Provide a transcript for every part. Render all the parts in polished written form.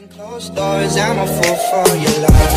Closed doors, I'm a fool for your love.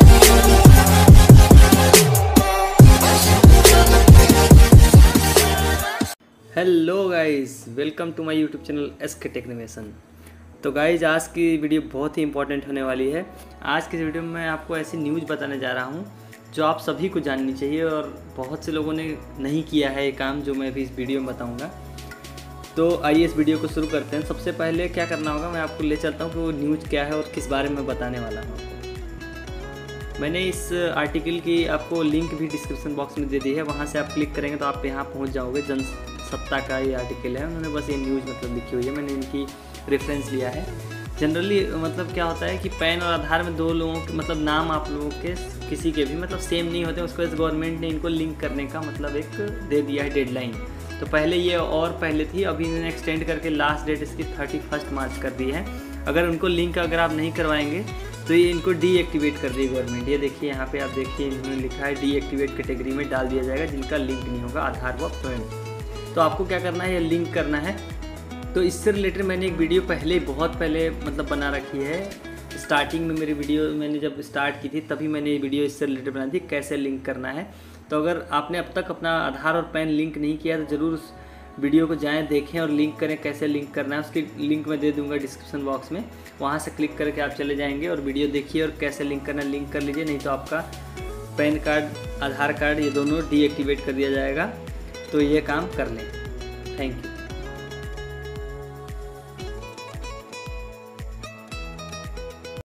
Hello guys, welcome to my YouTube channel SK Technimation. तो guys, आज की video बहुत ही important होने वाली है। आज की वीडियो में मैं आपको ऐसी न्यूज़ बताने जा रहा हूँ जो आप सभी को जाननी चाहिए और बहुत से लोगों ने नहीं किया है ये काम, जो मैं भी इस वीडियो में बताऊँगा। तो आइए इस वीडियो को शुरू करते हैं। सबसे पहले क्या करना होगा, मैं आपको ले चलता हूँ कि वो न्यूज़ क्या है और किस बारे में बताने वाला हूँ आपको। मैंने इस आर्टिकल की आपको लिंक भी डिस्क्रिप्शन बॉक्स में दे दी है, वहाँ से आप क्लिक करेंगे तो आप यहाँ पहुँच जाओगे। जनसत्ता का ये आर्टिकल है, उन्होंने बस ये न्यूज़ मतलब लिखी हुई है, मैंने इनकी रेफरेंस लिया है। जनरली मतलब क्या होता है कि पैन और आधार में दो लोगों के मतलब नाम आप लोगों के किसी के भी मतलब सेम नहीं होते, उसको गवर्नमेंट ने इनको लिंक करने का मतलब एक दे दिया है डेडलाइन। तो पहले ये और पहले थी, अभी इन्होंने एक्सटेंड करके लास्ट डेट इसकी 31 मार्च कर दी है। अगर उनको लिंक अगर आप नहीं करवाएंगे तो ये इनको डीएक्टिवेट कर दी गवर्नमेंट। ये देखिए यहाँ पे आप देखिए इन्होंने लिखा है डीएक्टिवेट कैटेगरी में डाल दिया जाएगा जिनका लिंक नहीं होगा आधार व पैन। तो आपको क्या करना है, ये लिंक करना है। तो इससे रिलेटेड मैंने एक वीडियो पहले बहुत पहले मतलब बना रखी है। स्टार्टिंग में मेरी वीडियो मैंने जब स्टार्ट की थी तभी मैंने ये वीडियो इससे रिलेटेड बनाई थी, कैसे लिंक करना है। तो अगर आपने अब तक अपना आधार और पैन लिंक नहीं किया तो ज़रूर उस वीडियो को जाएं, देखें और लिंक करें। कैसे लिंक करना है उसकी लिंक मैं दे दूंगा डिस्क्रिप्शन बॉक्स में, वहाँ से क्लिक करके आप चले जाएंगे और वीडियो देखिए और कैसे लिंक करना है लिंक कर लीजिए। नहीं तो आपका पैन कार्ड आधार कार्ड ये दोनों डीएक्टिवेट कर दिया जाएगा। तो ये काम कर लें। Thank you.